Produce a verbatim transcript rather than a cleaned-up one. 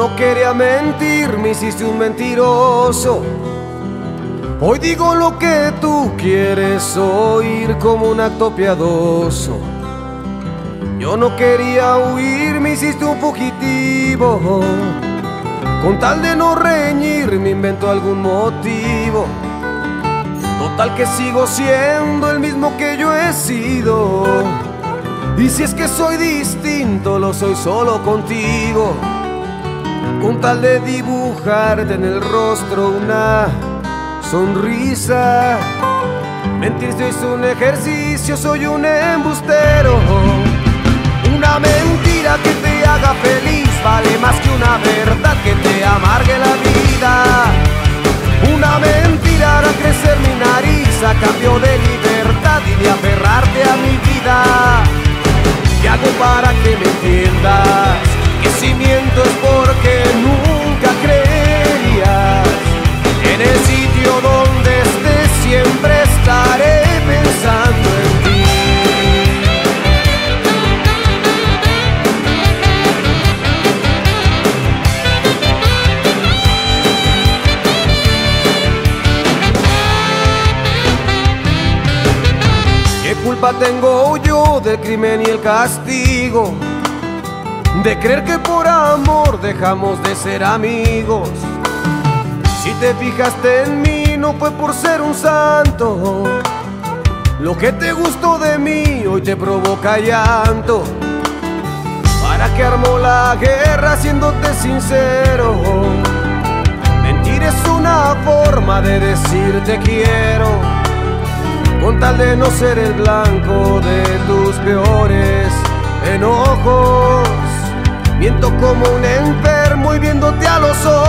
no quería mentir, me hiciste un mentiroso. Hoy digo lo que tú quieres oír como un acto piadoso. Yo no quería huir, me hiciste un fugitivo. Con tal de no reñir, me invento algún motivo. Total que sigo siendo el mismo que yo he sido. Y si es que soy distinto, lo soy solo contigo. Con tal de dibujarte en el rostro una sonrisa. Mentir es un ejercicio, soy un embustero. Una mentira que te haga feliz vale más que una verdad que te amargue la vida. Una mentira hará crecer mi nariz a cambio de libertad y de aferrarte a mi vida. ¿Qué hago para que me entiendas? Que si miento es porque nunca creerías. En el sitio donde estés siempre estaré pensando en ti. ¿Qué culpa tengo yo del crimen y el castigo? De creer que por amor dejamos de ser amigos. Si te fijaste en mí no fue por ser un santo. Lo que te gustó de mí hoy te provoca llanto. ¿Para qué armó la guerra siéndote sincero? Mentir es una forma de decir te quiero. Con tal de no ser el blanco de tus peores enojos. Miento como un enfermo y viéndote a los ojos